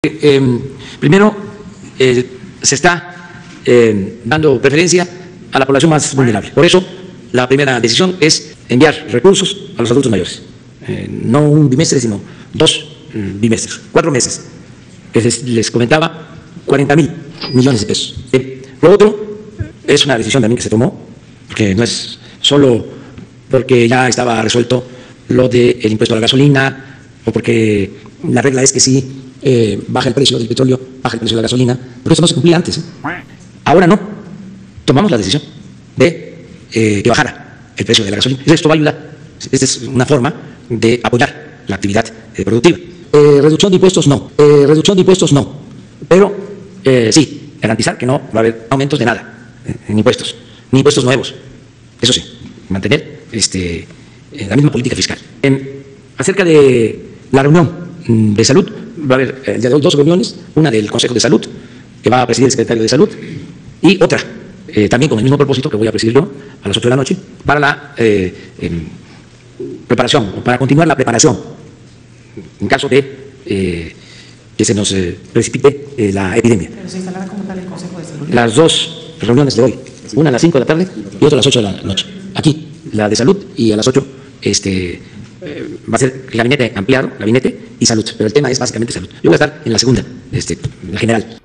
Primero, se está dando preferencia a la población más vulnerable. Por eso, la primera decisión es enviar recursos a los adultos mayores. No un bimestre, sino 2 bimestres, 4 meses. Que les comentaba, 40.000 millones de pesos. Lo otro es una decisión también que se tomó, porque no es solo porque ya estaba resuelto lo del impuesto a la gasolina, o porque la regla es que sí baja el precio del petróleo, baja el precio de la gasolina, pero eso no se cumplía antes. Ahora no, tomamos la decisión de que bajara el precio de la gasolina. Esto va a ayudar. Esta es una forma de apoyar la actividad productiva. Reducción de impuestos no, pero sí, garantizar que no va a haber aumentos de nada en impuestos, ni impuestos nuevos. Eso sí, mantener la misma política fiscal. Acerca de la reunión de salud, va a haber el día de hoy 2 reuniones, una del Consejo de Salud, que va a presidir el secretario de Salud, y otra, también con el mismo propósito que voy a presidir yo, a las 8 de la noche, para la preparación, o para continuar la preparación, en caso de que se nos precipite la epidemia. Pero se instalará como tal el Consejo de Salud. Las 2 reuniones de hoy, una a las 5 de la tarde y otra a las 8 de la noche. Aquí, la de salud, y a las 8 va a ser gabinete ampliado, gabinete y salud, pero el tema es básicamente salud. Yo voy a estar en la segunda, la general.